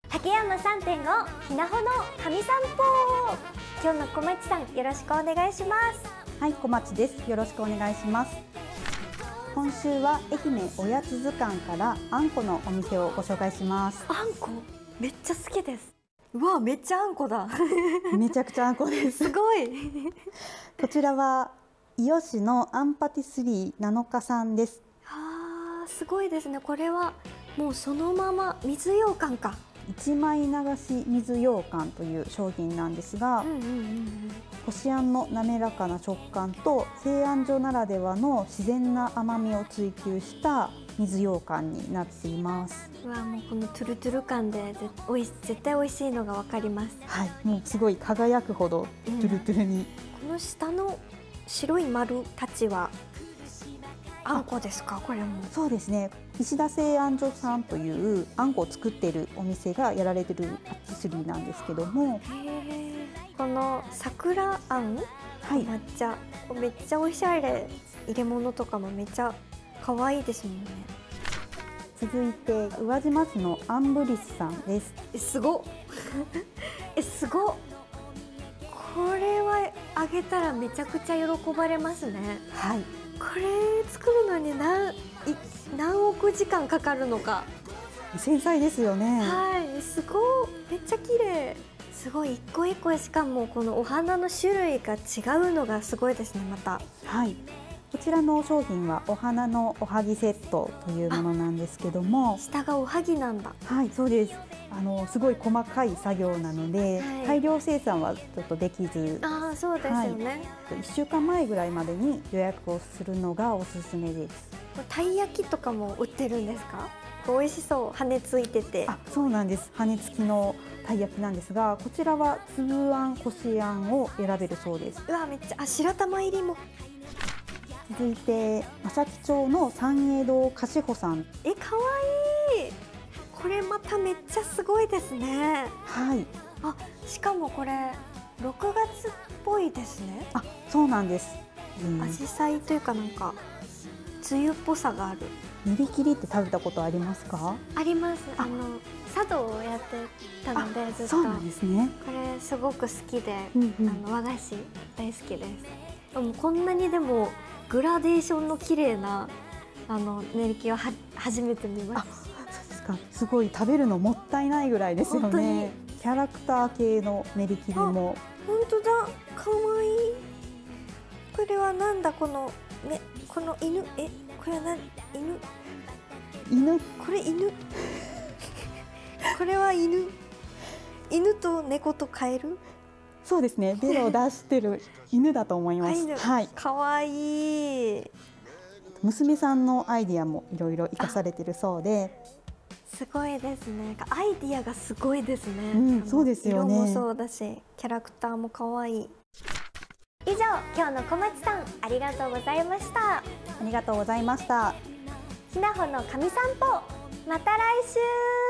竹山 3.5 ひなほの神散歩。今日の小町さん、よろしくお願いします。 はい、小町です。よろしくお願いします。今週は愛媛おやつ図鑑からあんこのお店をご紹介します。 あんこめっちゃ好きです。うわ、めっちゃあんこだ。 めちゃくちゃあんこです。 すごい。 こちらは伊予市のあんパティスリー7日さんです。 すごいですね。これはもうそのまま水羊羹か。 一枚流し水羊羹という商品なんですが、こしあんの滑らかな食感と製あん所ならではの自然な甘みを追求した水羊羹になっています。 うわ、もうこのトゥルトゥル感で絶対美味しいのがわかります。 はい、もうすごい輝くほどトゥルトゥルに、 この下の白い丸たちはあんこですか？これも。 そうですね。石田製あん所さんというあんこを作っているお店がやられてるパティスリーなんですけども、 この桜あん、抹茶、めっちゃおしゃれ。入れ物とかもめっちゃ可愛いですもんね。 続いて宇和島市のアンブリスさんです。 すごっ。すごっ。これはあげたらめちゃくちゃ喜ばれますね。 はい。 これ作るのに何億時間かかるのか。 繊細ですよね。 はい、すごい。めっちゃ綺麗。すごい一個一個、しかもこのお花の種類が違うのがすごいですね。また。 はい。こちらの商品はお花のおはぎセットというものなんですけども、 下がおはぎなんだ。 はい、そうです。すごい細かい作業なので、大量生産はちょっとできず、 そうですよね。 1週間前ぐらいまでに予約をするのがおすすめです。 たい焼きとかも売ってるんですか？美味しそう。羽ついてて。 そうなんです。羽付きのたい焼きなんですが、こちらは粒あん、こしあんを選べるそうです。 うわ、めっちゃ白玉入りも。 続いて正木町の三栄堂かしほさん。 かわいい。これまためっちゃすごいですね。 はい。 しかもこれ6月っぽいですね。 そうなんです。 紫陽花というか、なんか梅雨っぽさがある。 練り切りって食べたことありますか？あります。茶道をやってたのでずっと。 そうなんですね。 これすごく好きで、和菓子大好きです。でもこんなにでもグラデーションの綺麗な練り切りは初めて見ます。 そうですか。すごい食べるのもったいないぐらいですよね。キャラクター系の練り切りも。 本当だ。可愛い。これはなんだ、この犬、これは犬。これ犬。これは犬と猫とカエル。 そうですね。ベロを出してる犬だと思います。はい。 可愛い。 娘さんのアイディアもいろいろ生かされてるそうで。 すごいですね。アイディアがすごいですね。 そうですよね。 色もそうだし、キャラクターも可愛い。以上、今日の小町さん、ありがとうございました。 ありがとうございました。 ひなほの神散歩、また来週。